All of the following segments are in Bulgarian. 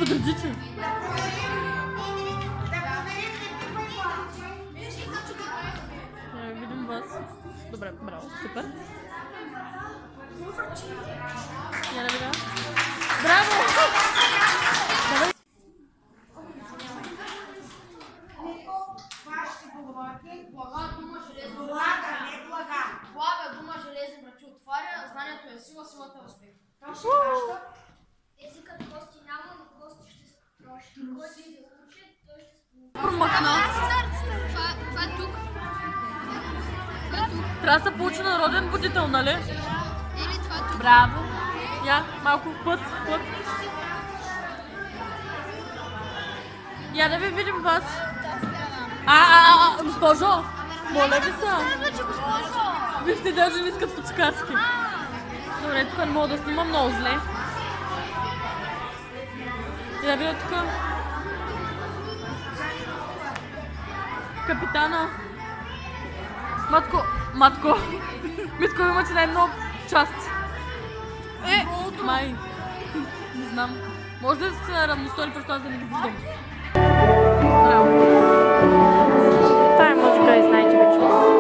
подредите. Видим вас. Добре, браво, супер. Я не видя. Браво! Давай. Блага дума железни врати отваря, знанието е сила, силата е успех. Езикът кости няма, но кости ще се троши. Който и да слуши, той ще се Промъкна. Това е тук. Трябва да се получи народен будител, нали? Или това е тук. Браво! Я, малко път. Я да ви видим вас. Госпожо! Моля ви се! Вижте, даже не искат подсказки. Добре, тук не мога да снимам, много зле. Я видя тук. Капитана. Матко. Митко, имате най-много част. Май. Не знам. Може да се равностойни, просто аз да не ги виждам. Тая музика е знаете вече.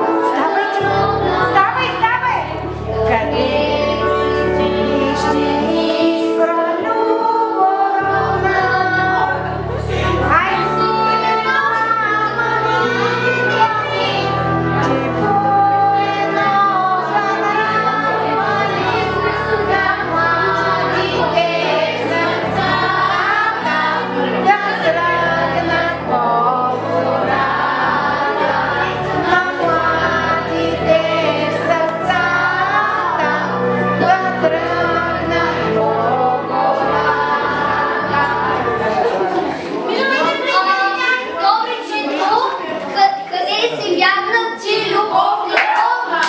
Ставай! Къде си ще ни свалювана? Хайде си, мама милия ми, че военно зарамали на младите сърцата, да тръгнат по гората. На младите сърцата, да тръгнат по гората. Добре, че тук, къде си вярна, че любов не това.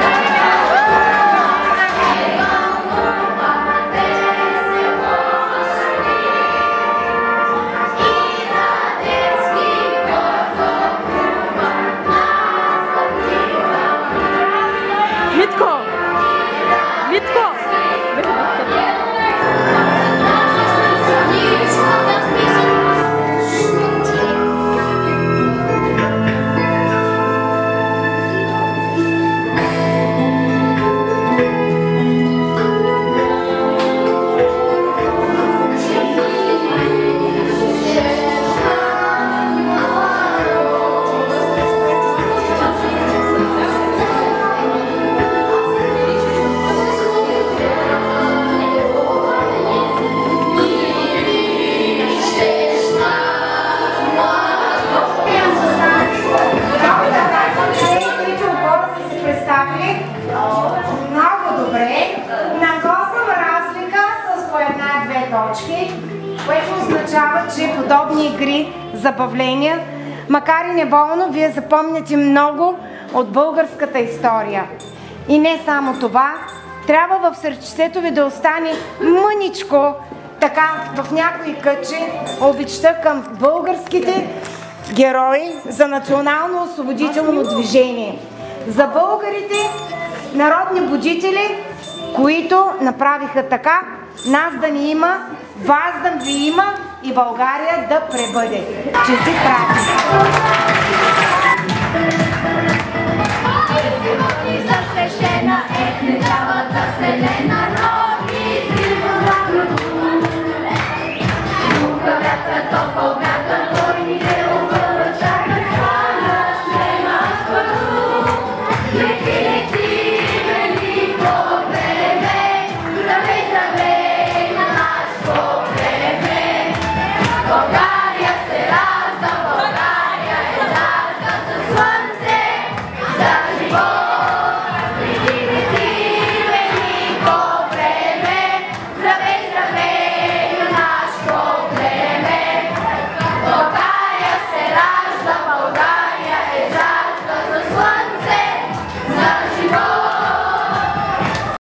Митко! Много добре. На косъм разлика с по една-две точки, което означава, че подобни игри, забавления, макар и неволно, вие запомняте много от българската история. И не само това, трябва в сърчицето ви да остане мъничко, така в някои кътче, обичта към българските герои за национално освободително движение. За българите, народни будители, които направиха така, нас да ни има, вас да ви има и България да пребъде. Честит празник!